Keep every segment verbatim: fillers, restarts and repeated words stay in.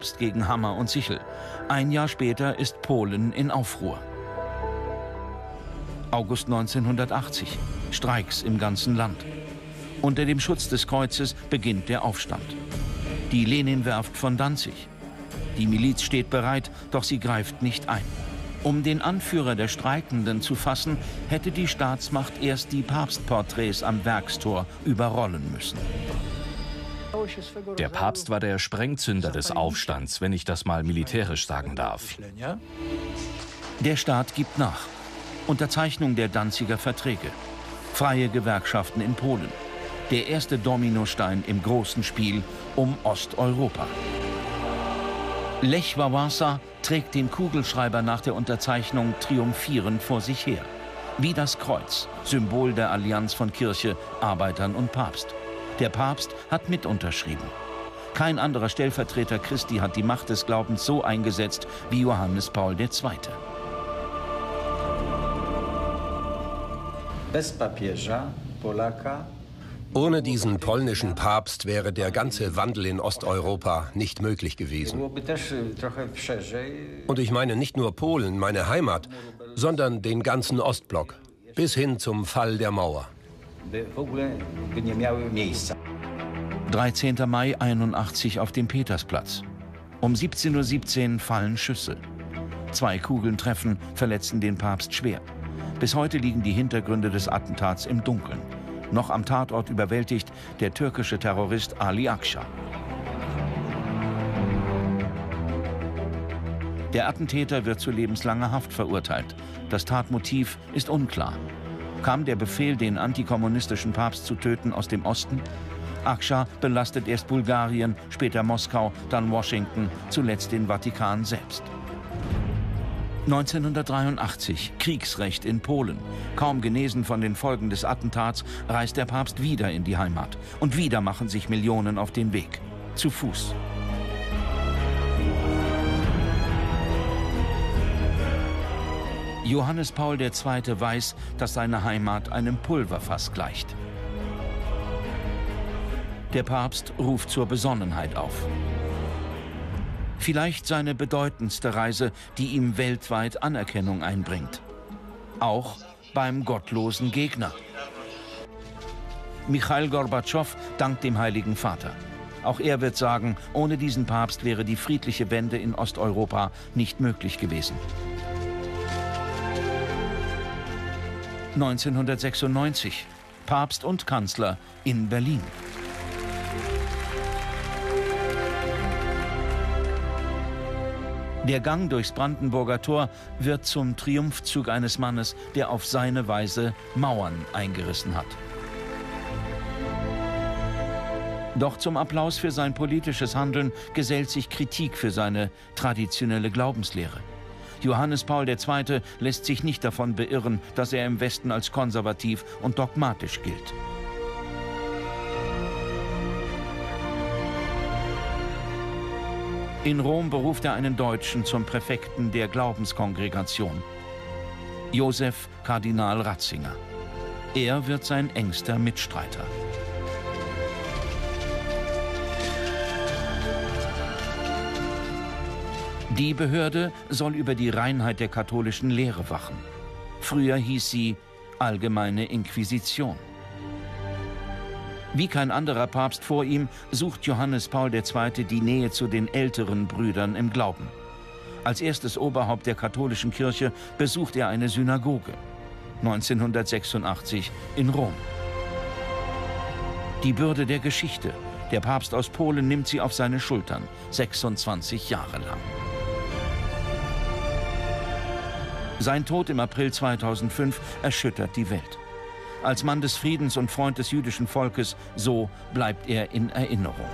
Papst gegen Hammer und Sichel. Ein Jahr später ist Polen in Aufruhr. August neunzehnhundertachtzig. Streiks im ganzen Land. Unter dem Schutz des Kreuzes beginnt der Aufstand. Die Leninwerft von Danzig. Die Miliz steht bereit, doch sie greift nicht ein. Um den Anführer der Streikenden zu fassen, hätte die Staatsmacht erst die Papstporträts am Werkstor überrollen müssen. Der Papst war der Sprengzünder des Aufstands, wenn ich das mal militärisch sagen darf. Der Staat gibt nach. Unterzeichnung der Danziger Verträge. Freie Gewerkschaften in Polen. Der erste Dominostein im großen Spiel um Osteuropa. Lech Wałęsa trägt den Kugelschreiber nach der Unterzeichnung triumphierend vor sich her. Wie das Kreuz, Symbol der Allianz von Kirche, Arbeitern und Papst. Der Papst hat mit unterschrieben. Kein anderer Stellvertreter Christi hat die Macht des Glaubens so eingesetzt wie Johannes Paul der Zweite. Ohne diesen polnischen Papst wäre der ganze Wandel in Osteuropa nicht möglich gewesen. Und ich meine nicht nur Polen, meine Heimat, sondern den ganzen Ostblock, bis hin zum Fall der Mauer. dreizehnter Mai einundachtzig auf dem Petersplatz. Um siebzehn Uhr siebzehn fallen Schüsse. Zwei Kugeln treffen, verletzen den Papst schwer. Bis heute liegen die Hintergründe des Attentats im Dunkeln. Noch am Tatort überwältigt der türkische Terrorist Ali Akşar. Der Attentäter wird zu lebenslanger Haft verurteilt. Das Tatmotiv ist unklar. Kam der Befehl, den antikommunistischen Papst zu töten, aus dem Osten? Akşar belastet erst Bulgarien, später Moskau, dann Washington, zuletzt den Vatikan selbst. neunzehnhundertdreiundachtzig, Kriegsrecht in Polen. Kaum genesen von den Folgen des Attentats, reist der Papst wieder in die Heimat. Und wieder machen sich Millionen auf den Weg. Zu Fuß. Johannes Paul der Zweite weiß, dass seine Heimat einem Pulverfass gleicht. Der Papst ruft zur Besonnenheit auf. Vielleicht seine bedeutendste Reise, die ihm weltweit Anerkennung einbringt. Auch beim gottlosen Gegner. Michail Gorbatschow dankt dem Heiligen Vater. Auch er wird sagen, ohne diesen Papst wäre die friedliche Wende in Osteuropa nicht möglich gewesen. neunzehnhundertsechsundneunzig. Papst und Kanzler in Berlin. Der Gang durchs Brandenburger Tor wird zum Triumphzug eines Mannes, der auf seine Weise Mauern eingerissen hat. Doch zum Applaus für sein politisches Handeln gesellt sich Kritik für seine traditionelle Glaubenslehre. Johannes Paul der Zweite lässt sich nicht davon beirren, dass er im Westen als konservativ und dogmatisch gilt. In Rom beruft er einen Deutschen zum Präfekten der Glaubenskongregation, Josef Kardinal Ratzinger. Er wird sein engster Mitstreiter. Die Behörde soll über die Reinheit der katholischen Lehre wachen. Früher hieß sie Allgemeine Inquisition. Wie kein anderer Papst vor ihm sucht Johannes Paul der Zweite die Nähe zu den älteren Brüdern im Glauben. Als erstes Oberhaupt der katholischen Kirche besucht er eine Synagoge. neunzehnhundertsechsundachtzig in Rom. Die Bürde der Geschichte. Der Papst aus Polen nimmt sie auf seine Schultern, sechsundzwanzig Jahre lang. Sein Tod im April zweitausendfünf erschüttert die Welt. Als Mann des Friedens und Freund des jüdischen Volkes, so bleibt er in Erinnerung.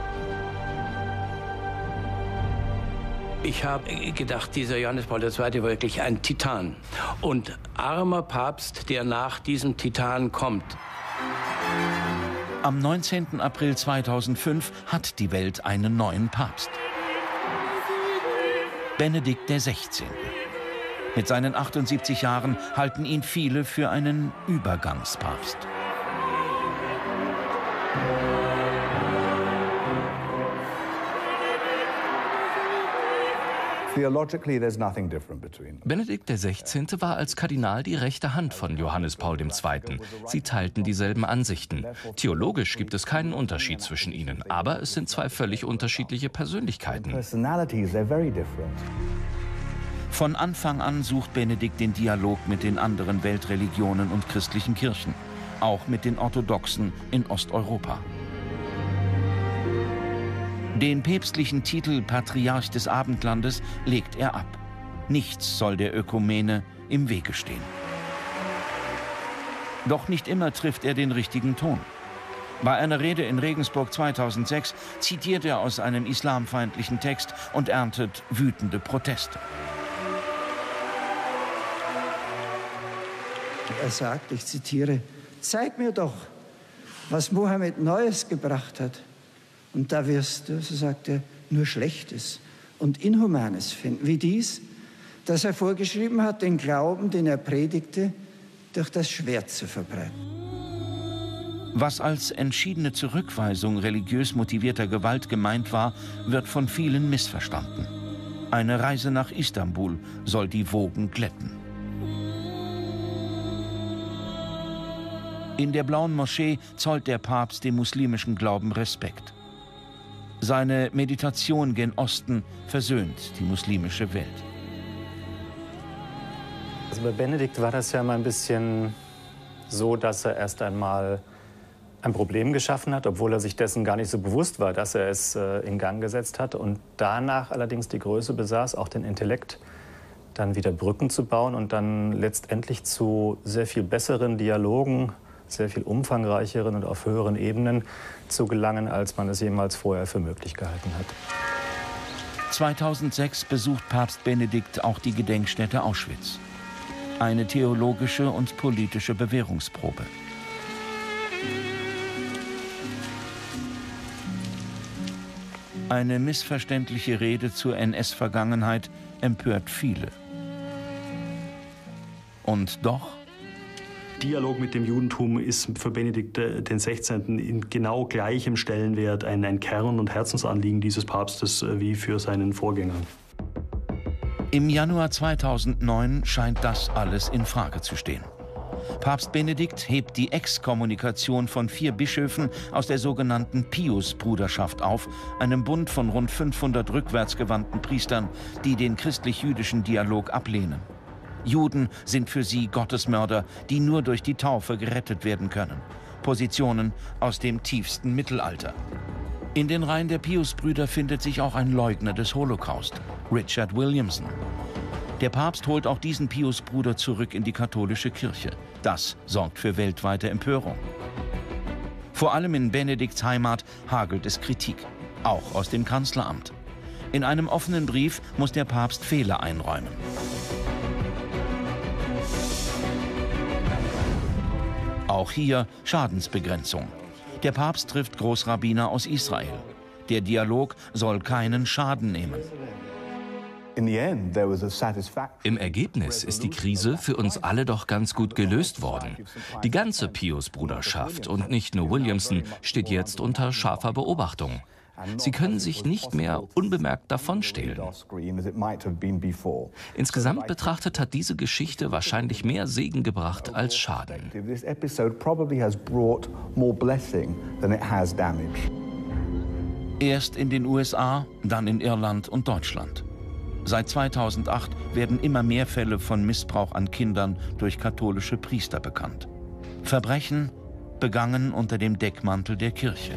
Ich habe gedacht, dieser Johannes Paul der Zweite war wirklich ein Titan. Und armer Papst, der nach diesem Titan kommt. Am neunzehnten April zweitausendfünf hat die Welt einen neuen Papst. Benedikt der Sechzehnte. Mit seinen achtundsiebzig Jahren halten ihn viele für einen Übergangspapst. Benedikt der Sechzehnte war als Kardinal die rechte Hand von Johannes Paul der Zweite. Sie teilten dieselben Ansichten. Theologisch gibt es keinen Unterschied zwischen ihnen, aber es sind zwei völlig unterschiedliche Persönlichkeiten. Von Anfang an sucht Benedikt den Dialog mit den anderen Weltreligionen und christlichen Kirchen, auch mit den Orthodoxen in Osteuropa. Den päpstlichen Titel Patriarch des Abendlandes legt er ab. Nichts soll der Ökumene im Wege stehen. Doch nicht immer trifft er den richtigen Ton. Bei einer Rede in Regensburg zweitausendsechs zitiert er aus einem islamfeindlichen Text und erntet wütende Proteste. Er sagt, ich zitiere, zeig mir doch, was Mohammed Neues gebracht hat. Und da wirst du, so sagt er, nur Schlechtes und Inhumanes finden, wie dies, dass er vorgeschrieben hat, den Glauben, den er predigte, durch das Schwert zu verbreiten. Was als entschiedene Zurückweisung religiös motivierter Gewalt gemeint war, wird von vielen missverstanden. Eine Reise nach Istanbul soll die Wogen glätten. In der Blauen Moschee zollt der Papst dem muslimischen Glauben Respekt. Seine Meditation gen Osten versöhnt die muslimische Welt. Also bei Benedikt war das ja mal ein bisschen so, dass er erst einmal ein Problem geschaffen hat, obwohl er sich dessen gar nicht so bewusst war, dass er es äh, in Gang gesetzt hat. Und danach allerdings die Größe besaß, auch den Intellekt, dann wieder Brücken zu bauen und dann letztendlich zu sehr viel besseren Dialogen, sehr viel umfangreicheren und auf höheren Ebenen zu gelangen, als man es jemals vorher für möglich gehalten hat. zweitausendsechs besucht Papst Benedikt auch die Gedenkstätte Auschwitz. Eine theologische und politische Bewährungsprobe. Eine missverständliche Rede zur N S-Vergangenheit empört viele. Und doch... Dialog mit dem Judentum ist für Benedikt den Sechzehnten in genau gleichem Stellenwert ein, ein Kern- und Herzensanliegen dieses Papstes wie für seinen Vorgänger. Im Januar zweitausendneun scheint das alles in Frage zu stehen. Papst Benedikt hebt die Exkommunikation von vier Bischöfen aus der sogenannten Pius-Bruderschaft auf, einem Bund von rund fünfhundert rückwärtsgewandten Priestern, die den christlich-jüdischen Dialog ablehnen. Juden sind für sie Gottesmörder, die nur durch die Taufe gerettet werden können. Positionen aus dem tiefsten Mittelalter. In den Reihen der Pius-Brüder findet sich auch ein Leugner des Holocaust, Richard Williamson. Der Papst holt auch diesen Pius-Bruder zurück in die katholische Kirche. Das sorgt für weltweite Empörung. Vor allem in Benedikts Heimat hagelt es Kritik, auch aus dem Kanzleramt. In einem offenen Brief muss der Papst Fehler einräumen. Auch hier Schadensbegrenzung. Der Papst trifft Großrabbiner aus Israel. Der Dialog soll keinen Schaden nehmen. Im Ergebnis ist die Krise für uns alle doch ganz gut gelöst worden. Die ganze Pius-Bruderschaft und nicht nur Williamson steht jetzt unter scharfer Beobachtung. Sie können sich nicht mehr unbemerkt davonstehlen. Insgesamt betrachtet hat diese Geschichte wahrscheinlich mehr Segen gebracht als Schaden. Erst in den U S A, dann in Irland und Deutschland. Seit zweitausendacht werden immer mehr Fälle von Missbrauch an Kindern durch katholische Priester bekannt. Verbrechen begangen unter dem Deckmantel der Kirche.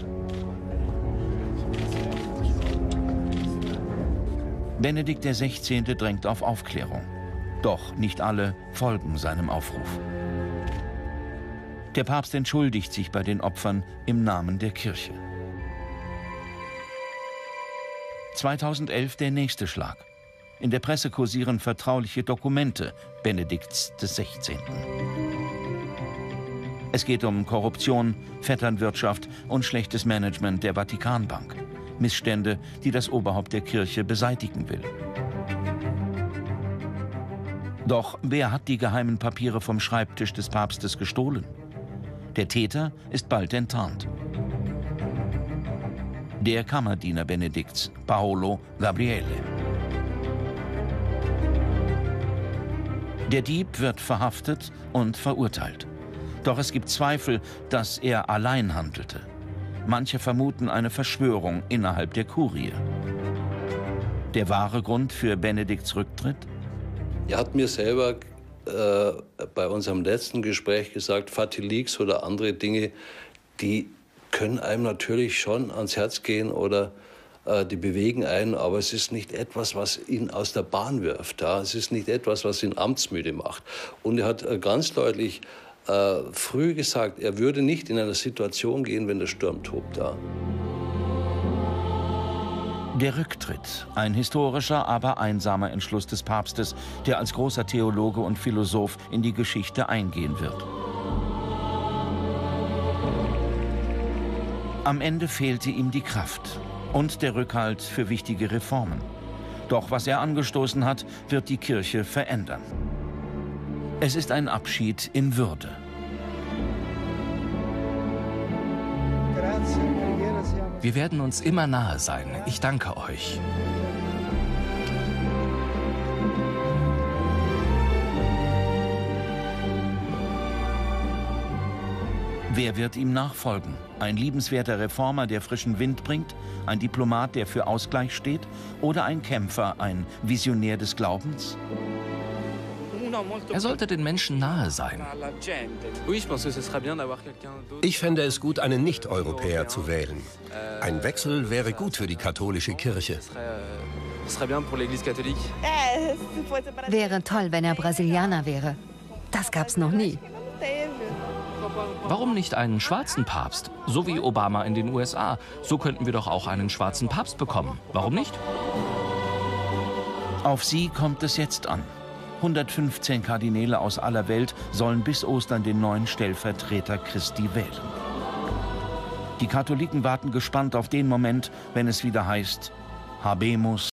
Benedikt der Sechzehnte drängt auf Aufklärung. Doch nicht alle folgen seinem Aufruf. Der Papst entschuldigt sich bei den Opfern im Namen der Kirche. zweitausendelf der nächste Schlag. In der Presse kursieren vertrauliche Dokumente Benedikts des Sechzehnten. Es geht um Korruption, Vetternwirtschaft und schlechtes Management der Vatikanbank. Missstände, die das Oberhaupt der Kirche beseitigen will. Doch wer hat die geheimen Papiere vom Schreibtisch des Papstes gestohlen? Der Täter ist bald enttarnt. Der Kammerdiener Benedikts, Paolo Gabriele. Der Dieb wird verhaftet und verurteilt. Doch es gibt Zweifel, dass er allein handelte. Manche vermuten eine Verschwörung innerhalb der Kurie. Der wahre Grund für Benedikts Rücktritt? Er hat mir selber äh, bei unserem letzten Gespräch gesagt, Fatih-Leaks oder andere Dinge, die können einem natürlich schon ans Herz gehen oder äh, die bewegen einen, aber es ist nicht etwas, was ihn aus der Bahn wirft. Ja? Es ist nicht etwas, was ihn amtsmüde macht. Und er hat äh, ganz deutlich äh, früh gesagt, er würde nicht in eine Situation gehen, wenn der Sturm tobt. Ja? Der Rücktritt, ein historischer, aber einsamer Entschluss des Papstes, der als großer Theologe und Philosoph in die Geschichte eingehen wird. Am Ende fehlte ihm die Kraft und der Rückhalt für wichtige Reformen. Doch was er angestoßen hat, wird die Kirche verändern. Es ist ein Abschied in Würde. Wir werden uns immer nahe sein. Ich danke euch. Wer wird ihm nachfolgen? Ein liebenswerter Reformer, der frischen Wind bringt? Ein Diplomat, der für Ausgleich steht? Oder ein Kämpfer, ein Visionär des Glaubens? Er sollte den Menschen nahe sein. Ich fände es gut, einen Nicht-Europäer zu wählen. Ein Wechsel wäre gut für die katholische Kirche. Wäre toll, wenn er Brasilianer wäre. Das gab's noch nie. Warum nicht einen schwarzen Papst? So wie Obama in den U S A. So könnten wir doch auch einen schwarzen Papst bekommen. Warum nicht? Auf sie kommt es jetzt an. hundertfünfzehn Kardinäle aus aller Welt sollen bis Ostern den neuen Stellvertreter Christi wählen. Die Katholiken warten gespannt auf den Moment, wenn es wieder heißt: Habemus